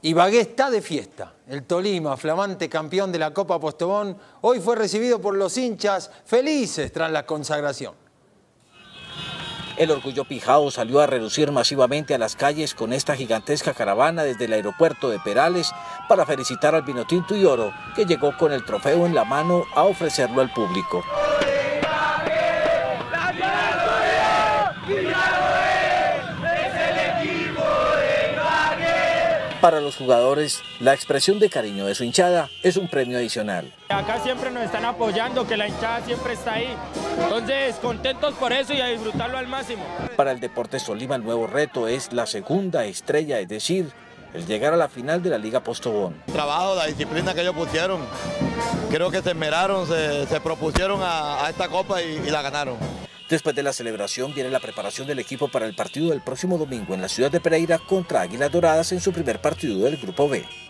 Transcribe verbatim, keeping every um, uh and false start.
Ibagué está de fiesta. El Tolima, flamante campeón de la Copa Postobón, hoy fue recibido por los hinchas felices tras la consagración. El orgullo pijao salió a relucir masivamente a las calles con esta gigantesca caravana desde el aeropuerto de Perales para felicitar al Vinotinto y Oro, que llegó con el trofeo en la mano a ofrecerlo al público. Para los jugadores, la expresión de cariño de su hinchada es un premio adicional. Acá siempre nos están apoyando, que la hinchada siempre está ahí. Entonces, contentos por eso y a disfrutarlo al máximo. Para el Deportes Tolima, el nuevo reto es la segunda estrella, es decir, el llegar a la final de la Liga Postobón. El trabajo, la disciplina que ellos pusieron, creo que se esmeraron, se, se propusieron a, a esta copa y, y la ganaron. Después de la celebración viene la preparación del equipo para el partido del próximo domingo en la ciudad de Pereira contra Águilas Doradas en su primer partido del Grupo B.